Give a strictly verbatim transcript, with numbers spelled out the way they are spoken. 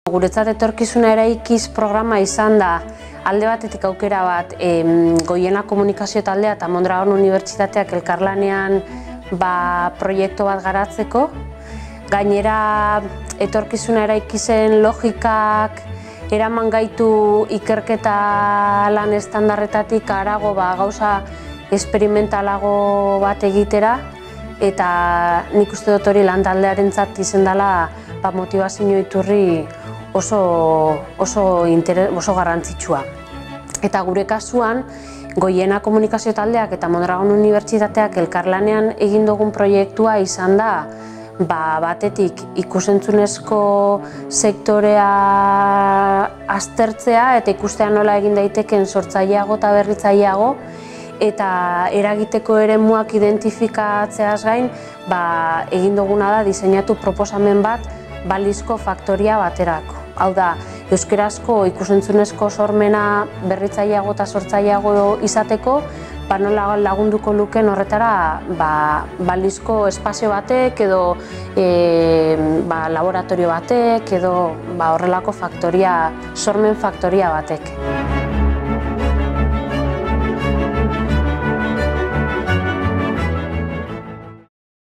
Guretzat etorkizuna eraikiz programa izan da alde batetik aukera bat em, Goiena Komunikazio Taldea eta Mondragon Unibertsitateak elkarlanean ba, proiektu bat garatzeko. Gainera etorkizuna eraikizen logikak eraman gaitu ikerketa lan estandarretatik harago ba, gauza esperimentalago bat egitera, eta nik uste dut hori lan taldearentzat izen dela ba, motivazio iturri oso, oso, interes, oso garrantzitsua. Eta gure kasuan, Goiena Komunikazio Taldeak eta Mondragon Unibertsitateak elkarlanean egin dugun proiektua izan da ba, batetik ikusentzunezko sektorea aztertzea eta ikustea nola egin daiteken sortzaileago eta berritzaileago, eta eragiteko eremuak identifikatzeaz gain ba, egin duguna da diseinatu proposamen bat balizko faktoria baterako. Hau da, euskerazko ikusentzunezko sormena berritzaileago eta sortzaileago izateko, ba, nola lagunduko luken horretara ba, balizko espazio batek edo e, ba, laboratorio batek edo ba, horrelako faktoria, sormen faktoria batek.